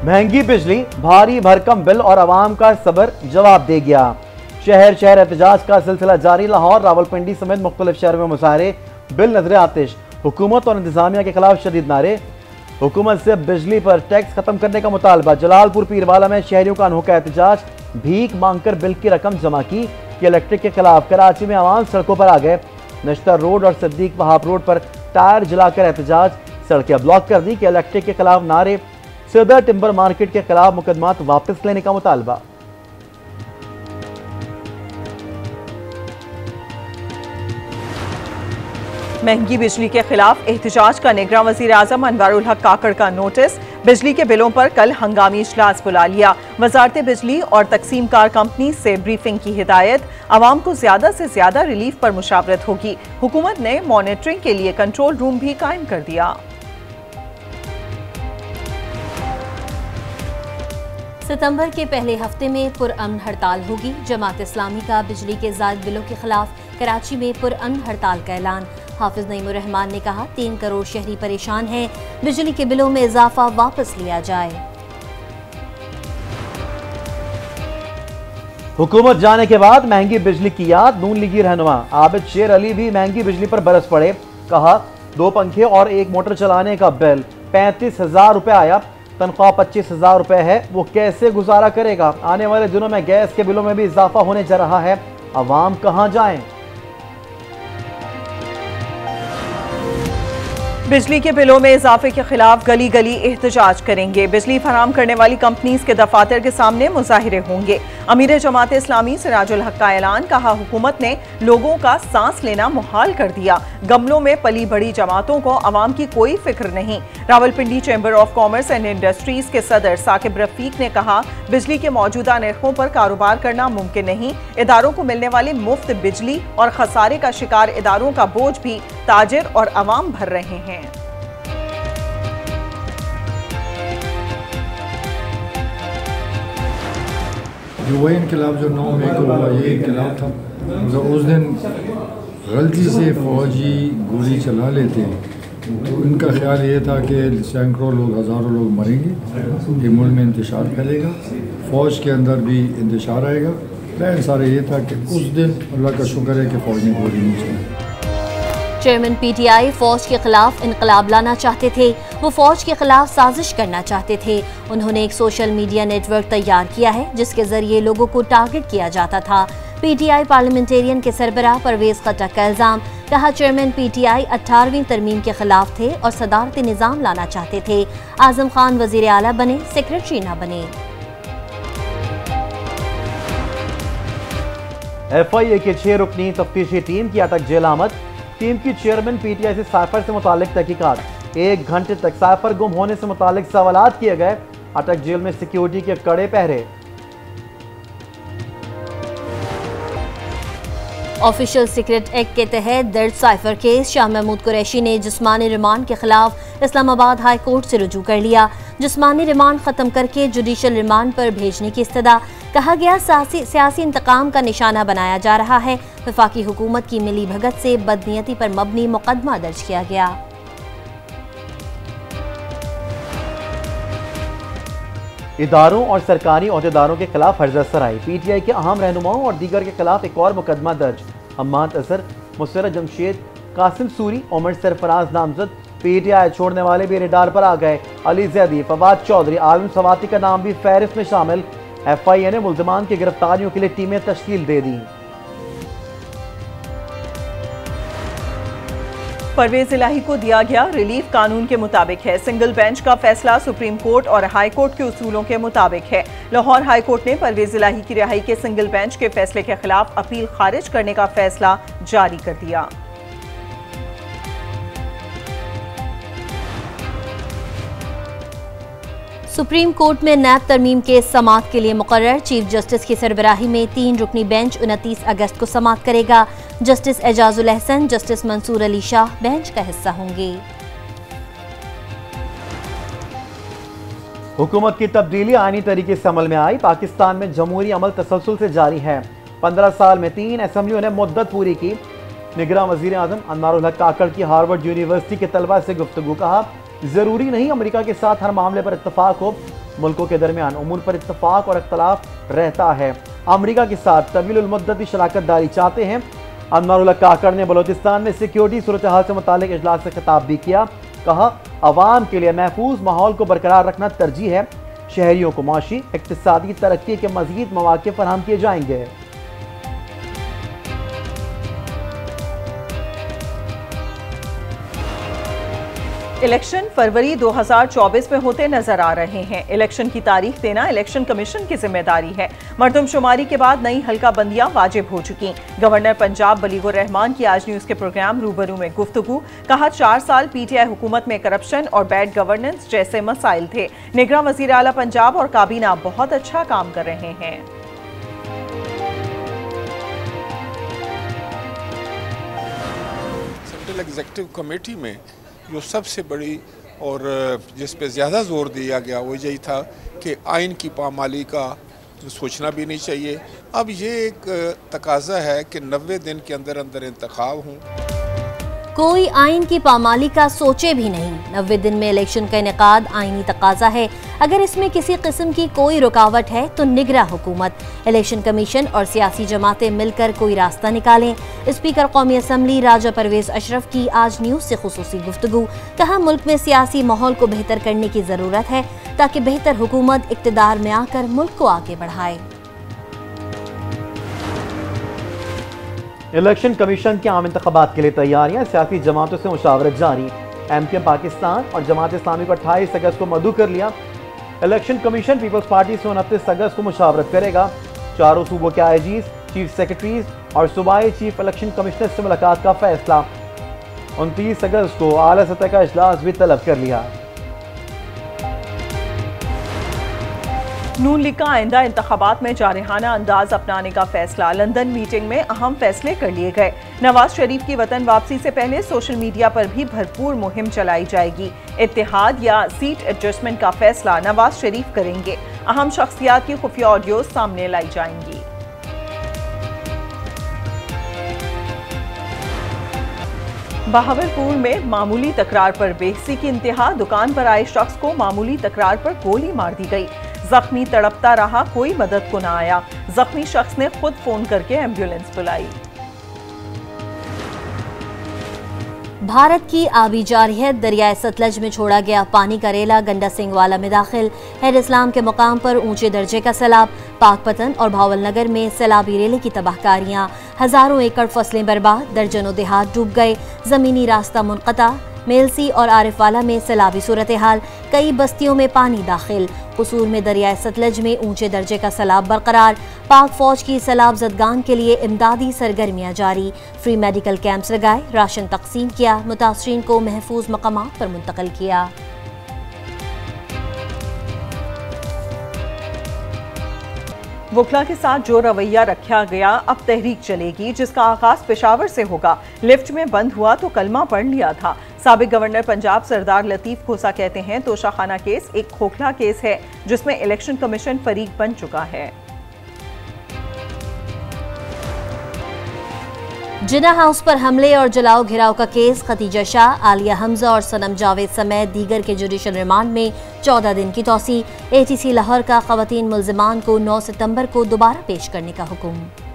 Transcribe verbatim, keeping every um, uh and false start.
महंगी बिजली, भारी भरकम बिल और आवाम का सब्र जवाब दे गया। शहर शहर एहतजाज का सिलसिला जारी। लाहौर, रावलपिंडी समेत मुख्तलिफ शहरों में मुजाहरे, बिल नजर आतिश, हुकूमत और इंतजामिया के खिलाफ शदीद नारे। हुकूमत से बिजली पर टैक्स खत्म करने का मुतालबा। जलालपुर पीरवाला में शहरियों का अनोखा एहतजाज, भीख मांगकर बिल की रकम जमा की। इलेक्ट्रिक के खिलाफ कराची में आवाम सड़कों पर आ गए। नश्तर रोड और सिद्दीक वहाब रोड पर टायर जलाकर एहतजाज, सड़कें ब्लॉक कर दी। कि इलेक्ट्रिक के खिलाफ नारे। सदर टिम्बर मार्केट के खिलाफ मुकदमात वापस लेने का मुतालबा। महंगी बिजली के खिलाफ एहतजाज का निगरान वज़ीर आज़म अनवारुल हक काकड़ का नोटिस। बिजली के बिलों पर कल हंगामी इजलास बुला लिया। वजारत बिजली और तकसीम कार कंपनी से ब्रीफिंग की हिदायत। आवाम को ज्यादा से ज्यादा रिलीफ पर मुशावरत होगी। हुकूमत ने मॉनिटरिंग के लिए कंट्रोल रूम भी कायम कर दिया। सितंबर के पहले हफ्ते में पुरअमन हड़ताल होगी। जमात इस्लामी का बिजली के ज़ायद बिलों के खिलाफ कराची में पुरअमन हड़ताल का ऐलान। हाफिज नईमुर रहमान ने कहा, तीन करोड़ शहरी परेशान हैं, बिजली के बिलों में इजाफा वापस लिया जाए। हुकूमत जाने के बाद महंगी बिजली की याद। नून लीगी रहनुमा आबिद शेर अली भी महंगी बिजली पर बरस पड़े। कहा, दो पंखे और एक मोटर चलाने का बिल पैंतीस हजार रुपए आया। तनख्वाह पच्चीस हजार रुपए है, वो कैसे गुजारा करेगा। आने वाले दिनों में गैस के बिलों में भी इजाफा होने जा रहा है। अवाम कहां जाएं। बिजली के बिलों में इजाफे के खिलाफ गली गली एहतजाज करेंगे। बिजली फराम करने वाली कंपनीज के दफातर के सामने मुजाहिरे होंगे। अमीर जमात इस्लामी सिराजुल हक का ऐलान। कहा, हुकूमत ने लोगों का सांस लेना मुहाल कर दिया। गमलों में पली बड़ी जमातों को अवाम की कोई फिक्र नहीं। Rawalpindi chamber of commerce and industries के सदर साकिब रफीक ने कहा, बिजली के मौजूदा नरखों पर कारोबार करना मुमकिन नहीं। इदारों को मिलने वाली मुफ्त बिजली और खसारे का शिकार इदारों का बोझ भी ताजिर और अवाम भर रहे हैं। जो वही इनकलाब जो नौ मई को हुआ, ये इनकलाब था। मतलब उस दिन गलती से फौजी गोली चला लेते हैं तो इनका ख्याल ये था कि सैकड़ों लोग, हज़ारों लोग मरेंगे, ये मुल्क में इंतशार फैलेगा, फ़ौज के अंदर भी इंतशार आएगा। प्लान सारा ये था कि उस दिन अल्लाह का शुक्र है कि फ़ौज ने गोली नहीं चलाई। चेयरमैन पीटीआई फौज के खिलाफ इनकलाब लाना चाहते थे। वो फौज के खिलाफ साजिश करना चाहते थे। उन्होंने एक सोशल मीडिया नेटवर्क तैयार किया है जिसके जरिए लोगों को टारगेट किया जाता था। पीटीआई पार्लियामेंटेरियन के सरबराह परवेज खट्टक का इल्जाम। कहा, चेयरमैन पीटीआई अठारहवीं तरमीम के खिलाफ थे और सदारती निज़ाम लाना चाहते थे। आजम खान वजीर आला बने, सेक्रेटरी ना बने। एफ आई ए की छह रुकनी तफ्तीशी टीम की अटक जेल आमद। टीम की चेयरमैन पीटीआई से साइफर से मुतालिक तहकीकात। एक घंटे तक साइफर गुम होने से मुतालिक सवालात किए गए। अटक जेल में सिक्योरिटी के कड़े पहरे। ऑफिशियल सीक्रेट एक्ट के तहत दर्ज साइफर केस शाह महमूद कुरैशी ने जिस्मानी रिमांड के खिलाफ इस्लामाबाद हाई कोर्ट से रुजू कर लिया। जिस्मानी रिमांड खत्म करके जुडिशल रिमांड पर भेजने की इस्तदा। कहा गया, सियासी सियासी इंतकाम का निशाना बनाया जा रहा है। वफाकी हुकूमत की मिली भगत से बदनीयती पर मबनी मुकदमा दर्ज किया गया। इदारों और सरकारी अहदेदारों के खिलाफ हर्जा सराई। पीटीआई के अहम रहनुमाओं और दीगर के खिलाफ एक और मुकदमा दर्ज। हम्माद असर, मुसर्रत जमशेद, कासिम सूरी, उमर सरफराज नामजद। पीटीआई छोड़ने वाले भी रेडार पर आ गए। अली जैदी, फवाद चौधरी, आलम सवाती का नाम भी फहरिस्त में शामिल। एफ आई ए ने मुल्ज़िमान की गिरफ्तारियों के लिए टीमें तश्कील दे दी। परवेज इलाही को दिया गया रिलीफ कानून के मुताबिक है। सिंगल बेंच का फैसला सुप्रीम कोर्ट और हाई कोर्ट के उसूलों के मुताबिक है। लाहौर हाई कोर्ट ने परवेज इलाही की रिहाई के सिंगल बेंच के फैसले के खिलाफ अपील खारिज करने का फैसला जारी कर दिया। सुप्रीम कोर्ट में नैब तरमीम के समाअत के लिए मुकर्रर। चीफ जस्टिस की सरबराही में तीन रुकनी बेंच उनतीस अगस्त को समाअत करेगा। Justice Ijazul Ahsan, justice Mansoor Ali Shah bench का हिस्सा होंगे। हुकूमत की तब्दीली आईनी तरीके से अमल में आई। पाकिस्तान में जमहूरी अमल तसलसल से जारी है। पंद्रह साल में तीन असम्बलियों ने मुद्दत पूरी की। निगरान वजीर आजम अनवारुल हक काकड़ की हार्वर्ड यूनिवर्सिटी के तलबा से गुफ्तगू। कहा, जरूरी नहीं अमेरिका के साथ हर मामले पर इत्तेफाक हो, मुल्कों के दरमियान उमूर पर इत्तेफाक और इख्तलाफ रहता है। अमेरिका के साथ तवील मुद्दती शराकत दारी चाहते हैं। अनवरुल हक काकड़ ने बलोचिस्तान में सिक्योरिटी सूरत हाल से मुतालिक इजलास से खिताब भी किया। कहा, अवाम के लिए महफूज माहौल को बरकरार रखना तरजीह है। शहरियों को माशी इक्तिसादी तरक्की के मज़ीद मौके फराहम किए जाएंगे। इलेक्शन फरवरी दो हज़ार चौबीस में होते नजर आ रहे हैं। इलेक्शन की तारीख देना इलेक्शन कमीशन की जिम्मेदारी है। मरदमशुमारी के बाद नई हल्का बंदियां वाजिब हो चुकी। गवर्नर पंजाब बलीगुर रहमान की आज न्यूज के प्रोग्राम रूबरू में गुफ्तगू। कहा, चार साल पीटीआई हुकूमत में करप्शन और बैड गवर्नेंस जैसे मसाइल थे। निगरान वजीर आला पंजाब और काबीना बहुत अच्छा काम कर रहे हैं। सेंट्रल एग्जीक्यूटिव कमेटी में जो सबसे बड़ी और जिस पे ज़्यादा जोर दिया गया वो यही था कि आइन की पामाली का सोचना भी नहीं चाहिए। अब ये एक तकाजा है कि नब्बे दिन के अंदर अंदर इंतखाब हों। कोई आइन की पामाली का सोचे भी नहीं। नब्बे दिन में इलेक्शन का इनेकाद आइनी तकाजा है। अगर इसमें किसी किस्म की कोई रुकावट है तो निगरां हुकूमत, इलेक्शन कमीशन और सियासी जमातें मिलकर कोई रास्ता निकालें। स्पीकर कौमी असम्बली राजा परवेज अशरफ की आज न्यूज से खुसूसी गुफ्तगू। कहा, मुल्क में सियासी माहौल को बेहतर करने की जरूरत है ताकि बेहतर हुकूमत इक्तदार में आकर मुल्क को आगे बढ़ाए। इलेक्शन कमीशन के आम इंतखाबात के लिए तैयारियां, सियासी जमातों से मुशावरत जारी। एम के पाकिस्तान और जमात इस्लामी को अट्ठाईस अगस्त को मदू कर लिया। इलेक्शन कमीशन पीपल्स पार्टी से उनतीस अगस्त को मुशावरत करेगा। चारों सूबों के आई जीज, चीफ सेक्रेटरीज और सूबाई चीफ इलेक्शन कमिश्नर से मुलाकात का फैसला। उनतीस अगस्त को आला सतह का इजलास भी तलब कर लिया। नून लीग का आइंदा इंतखाबात में जारहाना अंदाज अपनाने का फैसला। लंदन मीटिंग में अहम फैसले कर लिए गए। नवाज शरीफ की वतन वापसी से पहले सोशल मीडिया पर भी भरपूर मुहिम चलाई जाएगी। इत्तेहाद या सीट एडजस्टमेंट का फैसला नवाज शरीफ करेंगे। अहम शख्सियात की खुफिया ऑडियो सामने लाई जाएंगी। बहावलपुर में मामूली तकरार पर बेहसी की इंतहा। दुकान पर आए शख्स को मामूली तकरार पर गोली मार दी गई। जख्मी तड़पता रहा, कोई मदद को न आया। जख्मी शख्स ने खुद फोन करके एम्बुलेंस बुलाई। भारत की आबी जारहियत, दरियाए सतलज में छोड़ा गया पानी का रेला गंडा सिंह वाला में दाखिल। हेड इस्लाम के मुकाम पर ऊंचे दर्जे का सैलाब। पाकपतन और भावलनगर में सैलाबी रेले की तबाहकारियां। हजारों एकड़ फसलें बर्बाद, दर्जनों देहात डूब गए। जमीनी रास्ता मुनक़ता। मेलसी और आरिफवाला में सैलाबी सूरत हाल। कई बस्तियों में पानी दाखिल। कसूर में दरियाए सतलज में ऊंचे दर्जे का सैलाब बरकरार। पाक फौज की सैलाब जदगान के लिए इमदादी सरगर्मियां जारी। फ्री मेडिकल कैंप्स लगाए, राशन तकसीम किया, मुतासरीन को महफूज मकामात पर मुंतकिल किया। वुकला के साथ जो रवैया रखा गया, अब तहरीक चलेगी जिसका आगाज पेशावर से होगा। लिफ्ट में बंद हुआ तो कलमा पढ़ लिया था। साबिक गवर्नर पंजाब सरदार लतीफ खोसा कहते हैं, तोशाखाना केस एक खोखला केस है जिसमें इलेक्शन कमीशन फरीक बन चुका है। जिना हाउस पर हमले और जलाओ घिराव का केस। खतीजा शाह, आलिया हमजा और सनम जावेद समेत दीगर के जुडिशल रिमांड में चौदह दिन की तौसी। एटीसी लाहौर का खवातीन मुल्जिमान को नौ सितंबर को दोबारा पेश करने का हुक्म।